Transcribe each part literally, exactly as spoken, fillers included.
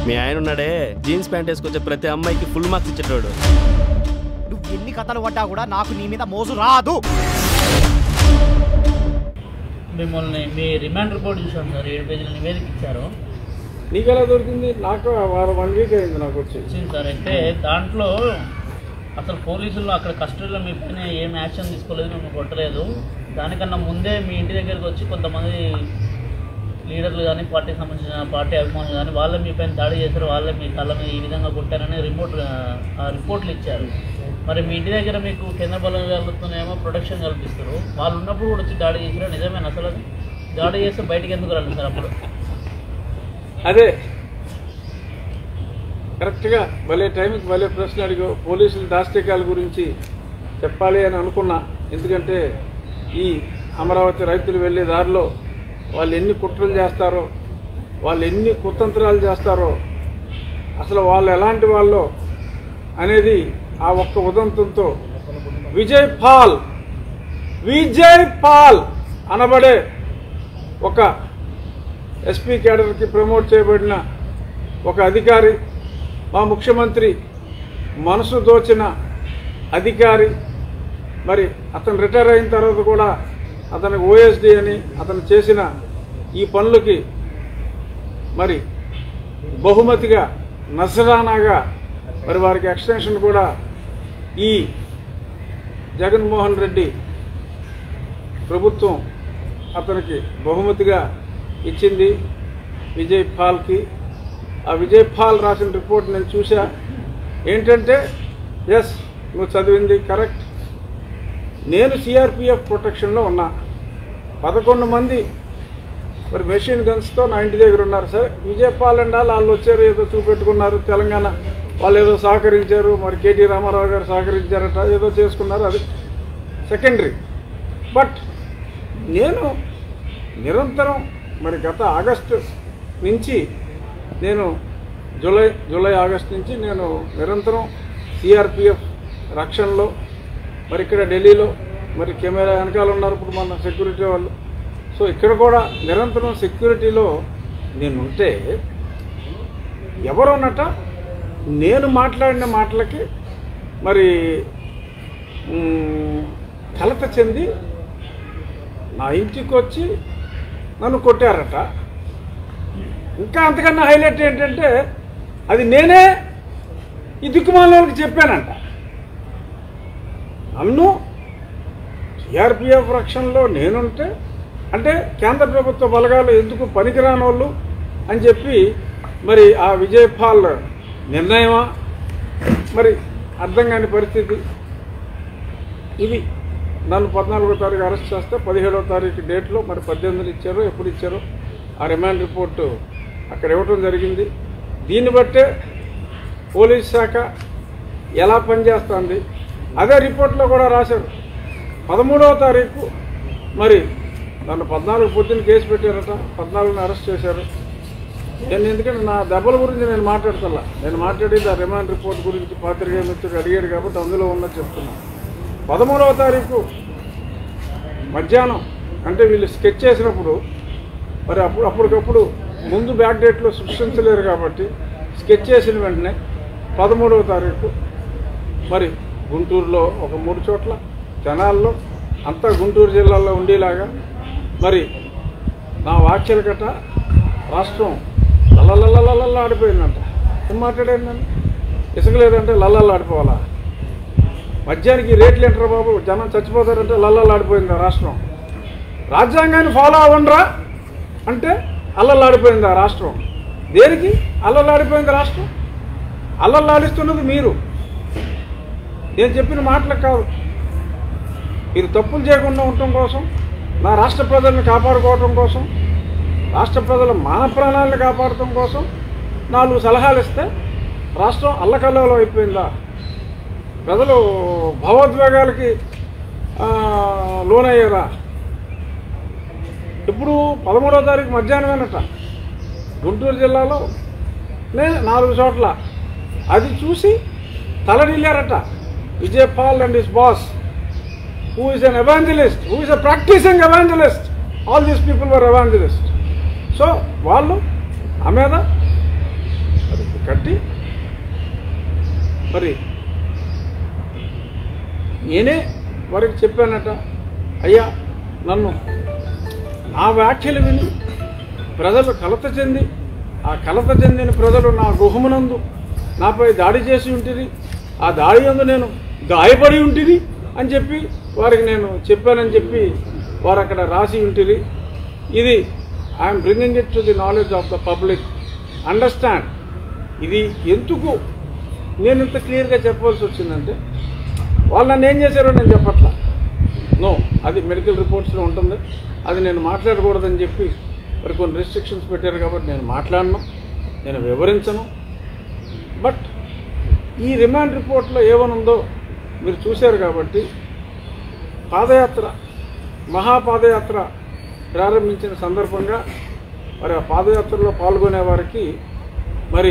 మీ ఆయన ఉన్నాడే jeans pant వేసుకొచ్చే ప్రతి అమ్మాయికి ఫుల్ మార్క్స్ ఇచ్చేటోడు. నువ్వు ఎన్ని కథలు పడ్డా కూడా నాకు నీ మీద మోజు రాదు. మిమ్మల్ని మీ రిమాండ్ రిపోర్ట్ చూసాను సార్, ఏడు పేజీల నివేదిక ఇచ్చారు. నీకు ఎలా దొరికింది? నాకు వారం వన్ వీక్ అయింది నాకు వచ్చి వచ్చింది సార్. అయితే దాంట్లో అసలు పోలీసులు అక్కడ కస్టడీలో మీ పైన ఏం యాక్షన్ తీసుకోలేదు, మిమ్మల్ని కొట్టలేదు. దానికన్నా ముందే మీ ఇంటి దగ్గరికి వచ్చి కొంతమంది లీడర్లు కానీ పార్టీకి సంబంధించిన పార్టీ అభిమానులు కానీ వాళ్ళే మీ పైన దాడి చేశారు, వాళ్ళే మీ కళ్ళ మీద ఈ విధంగా కొట్టారని రిపోర్ట్ ఆ రిపోర్ట్లు ఇచ్చారు. మరి మీ ఇంటి దగ్గర మీకు కేంద్ర బలం కలుగుతున్నాయేమో ప్రొటెక్షన్ కల్పిస్తారు, వాళ్ళు ఉన్నప్పుడు కూడా వచ్చి దాడి చేశారు. నిజమేనా? అసలు అది దాడి చేస్తే బయటికి ఎందుకు రాలేదు సార్ అప్పుడు? అదే కరెక్ట్గా భలే టైంకి భలే ప్రశ్న అడిగో. పోలీసుల దాష్టికాల గురించి చెప్పాలి అని అనుకున్నా. ఎందుకంటే ఈ అమరావతి రైతులు వెళ్ళే దారిలో వాళ్ళు ఎన్ని కుట్రలు చేస్తారో, వాళ్ళు ఎన్ని కుతంత్రాలు చేస్తారో, అసలు వాళ్ళు ఎలాంటి వాళ్ళో అనేది ఆ ఒక్క ఉదంతంతో విజయ్ పాల్ విజయ్ పాల్ అనబడే ఒక ఎస్పీ క్యాడర్కి ప్రమోట్ చేయబడిన ఒక అధికారి, మా ముఖ్యమంత్రి మనసు దోచిన అధికారి, మరి అతను రిటైర్ అయిన తర్వాత కూడా అతనికి ఓఎస్డి అని అతను చేసిన ఈ పనులకి మరి బహుమతిగా నజరానాగా మరి వారికి ఎక్స్టెన్షన్ కూడా ఈ జగన్మోహన్ రెడ్డి ప్రభుత్వం అతనికి బహుమతిగా ఇచ్చింది విజయ్ పాల్కి. ఆ విజయ్ పాల్ రాసిన రిపోర్ట్ నేను చూసా. ఏంటంటే ఎస్ నువ్వు చదివింది కరెక్ట్. నేను సిఆర్పిఎఫ్ ప్రొటెక్షన్లో ఉన్నా. పదకొండు మంది మరి మెషిన్ గన్స్తో నా ఇంటి దగ్గర ఉన్నారు. సరే విజయ్ పాల్ అండ్ వాళ్ళు వచ్చారు, ఏదో చూపెట్టుకున్నారు, తెలంగాణ వాళ్ళు ఏదో సహకరించారు, మరి కేటీ రామారావు గారు సహకరించారట, ఏదో చేసుకున్నారు, అది సెకండరీ. బట్ నేను నిరంతరం మరి గత ఆగస్టు నుంచి నేను జూలై జూలై ఆగస్టు నుంచి నేను నిరంతరం సిఆర్పిఎఫ్ రక్షణలో, మరి ఇక్కడ ఢిల్లీలో మరి కెమెరా వెనకాల ఉన్నారు ఇప్పుడు మన సెక్యూరిటీ వాళ్ళు. సో ఇక్కడ కూడా నిరంతరం సెక్యూరిటీలో నేను ఉంటే ఎవరోనట నేను మాట్లాడిన మాటలకి మరి కలత చెంది నా ఇంటికి వచ్చి నన్ను కొట్టారట. ఇంకా అంతకన్నా హైలైట్ ఏంటంటే అది నేనే ఈ దిక్కుమాలకి చెప్పానంట. నన్ను సిఆర్పిఎఫ్ రక్షణలో నేనుంటే అంటే కేంద్ర ప్రభుత్వ బలగాలు ఎందుకు పనికిరాని వాళ్ళు అని చెప్పి మరి ఆ విజయ్ పాల్ నిర్ణయమా మరి అర్థం కాని పరిస్థితి. ఇది నన్ను పద్నాలుగో తారీఖు అరెస్ట్ చేస్తే పదిహేడవ తారీఖు డేట్లో మరి పద్దెనిమిదిని ఇచ్చారో ఎప్పుడు ఇచ్చారో ఆ రిమాండ్ రిపోర్టు అక్కడ ఇవ్వటం జరిగింది. దీన్ని బట్టే పోలీస్ శాఖ ఎలా పనిచేస్తుంది అదే రిపోర్ట్లో కూడా రాశారు. పదమూడవ తారీఖు మరి నన్ను పద్నాలుగు పొద్దున్న కేసు పెట్టారట, పద్నాలుగుని అరెస్ట్ చేశారు. నేను ఎందుకంటే నా దెబ్బల గురించి నేను మాట్లాడుతున్నా, నేను మాట్లాడేది ఆ రిమాండ్ రిపోర్ట్ గురించి పాత్రికేయ మిత్రుడు అడిగాడు కాబట్టి అందులో ఉన్నది చెప్తున్నాను. పదమూడవ తారీఖు మధ్యాహ్నం అంటే వీళ్ళు స్కెచ్ చేసినప్పుడు మరి అప్పుడు అప్పటికప్పుడు ముందు బ్యాక్ డేట్లో సృష్టించలేరు కాబట్టి స్కెచ్ చేసిన వెంటనే పదమూడవ తారీఖు మరి గుంటూరులో ఒక మూడు చోట్ల, తెనాల్లో అంతా గుంటూరు జిల్లాలో ఉండేలాగా మరి నా వ్యాఖ్యలు గట్ట రాష్ట్రం లల్లలల్లలల్ల ఆడిపోయిందంట. ఏం మాట్లాడాను నన్ను? ఇసుక లేదంటే లల్లల్లా ఆడిపోవాలా? మద్యానికి రేట్లు ఏంటారా బాబు, జనం చచ్చిపోతారంటే లల్లల్లా ఆడిపోయిందా రాష్ట్రం? రాజ్యాంగాన్ని ఫాలో అవ్వండిరా అంటే అల్లల్లాడిపోయిందా రాష్ట్రం? దేనికి అల్లల్లాడిపోయింది రాష్ట్రం? అల్లల్లాడిస్తున్నది మీరు, నేను చెప్పిన మాటలకు కాదు. మీరు తప్పులు చేయకుండా ఉండటం కోసం, నా రాష్ట్ర ప్రజల్ని కాపాడుకోవటం కోసం, రాష్ట్ర ప్రజల మాన ప్రాణాలను కాపాడటం కోసం నాలుగు సలహాలు ఇస్తే రాష్ట్రం అల్లకల్లోలం అయిపోయిందా? ప్రజలు భావోద్వేగాలకి లోనయ్యారా? ఇప్పుడు పదమూడవ తారీఖు మధ్యాహ్నమేనట గుంటూరు జిల్లాలో నేను నాలుగు చోట్ల అది చూసి తలడిల్లారట Vijay Paul and his boss, who is an evangelist, who is a practicing evangelist. All these people were evangelists. So వాళ్ళు ఆ మీద కాబట్టి మరి నేనే వారికి చెప్పానట, అయ్యా నన్ను నా వ్యాఖ్యలు విని ప్రజలు కలత చెంది ఆ కలత చెందిన ప్రజలు నా గృహమునందు నాపై దాడి చేసి ఉంటుంది, ఆ దాడి యందు నేను గాయపడి ఉంటుంది అని చెప్పి వారికి నేను చెప్పానని చెప్పి వారు అక్కడ రాసి ఉంటుంది. ఇది I'm bringing it to the knowledge of the public. Understand. ఇది ఎందుకు నేను ఇంత క్లియర్గా చెప్పాల్సి వచ్చిందంటే వాళ్ళు నన్ను ఏం చేశారో నేను చెప్పట్లా. నో, అది మెడికల్ రిపోర్ట్స్లో ఉంటుంది, అది నేను మాట్లాడకూడదని చెప్పి మరి కొన్ని రెస్ట్రిక్షన్స్ పెట్టారు కాబట్టి నేను మాట్లాడను, నేను వివరించను. బట్ ఈ రిమాండ్ రిపోర్ట్లో ఏమనుందో మీరు చూశారు కాబట్టి పాదయాత్ర మహాపాదయాత్ర ప్రారంభించిన సందర్భంగా మరి ఆ పాదయాత్రలో పాల్గొనే వారికి మరి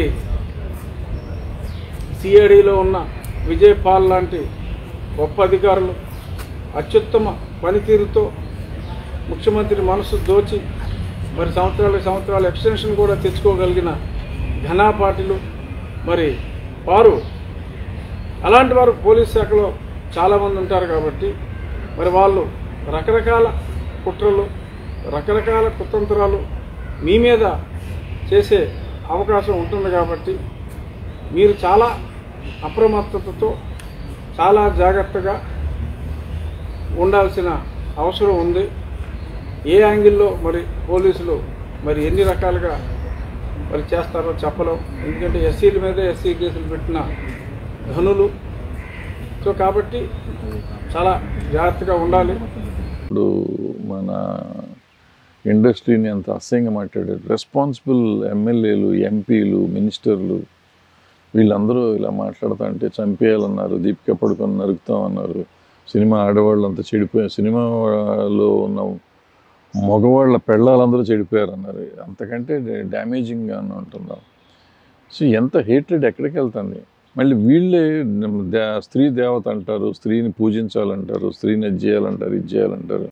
సిఐడిలో ఉన్న విజయ్ పాల్ లాంటి గొప్ప అధికారులు అత్యుత్తమ పనితీరుతో ముఖ్యమంత్రి మనసు దోచి మరి సంవత్సరాల సంవత్సరాల ఎక్స్టెన్షన్ కూడా తెచ్చుకోగలిగిన ఘనాపాటిలు మరి వారు అలాంటి వారు పోలీస్ శాఖలో చాలామంది ఉంటారు కాబట్టి మరి వాళ్ళు రకరకాల కుట్రలు రకరకాల కుతంత్రాలు మీ మీద చేసే అవకాశం ఉంటుంది కాబట్టి మీరు చాలా అప్రమత్తతతో చాలా జాగ్రత్తగా ఉండాల్సిన అవసరం ఉంది. ఏ యాంగిల్లో మరి పోలీసులు మరి ఎన్ని రకాలుగా మరి చేస్తారో చెప్పలేం, ఎందుకంటే ఎస్సీల మీద ఎస్సీ కేసులు పెట్టిన ధనులు. సో కాబట్టి చాలా జాగ్రత్తగా ఉండాలి. ఇప్పుడు మన ఇండస్ట్రీని అంత అసహ్యంగా మాట్లాడారు. రెస్పాన్సిబుల్ ఎమ్మెల్యేలు, ఎంపీలు, మినిస్టర్లు వీళ్ళందరూ ఇలా మాట్లాడుతూ అంటే చంపేయాలన్నారు, దీపిక పడుకొని నరుకుతామన్నారు, సినిమా ఆడవాళ్ళు అంతా చెడిపోయారు, సినిమాలో ఉన్న మగవాళ్ళ పెళ్ళాలందరూ చెడిపోయారు అన్నారు. అంతకంటే డ్యామేజింగ్గా ఉంటున్నాం. సో ఎంత హేట్రెడ్ ఎక్కడికి వెళ్తుంది. మళ్ళీ వీళ్ళే దే స్త్రీ దేవత అంటారు, స్త్రీని పూజించాలంటారు, స్త్రీని అది చేయాలంటారు, ఇది చేయాలంటారు.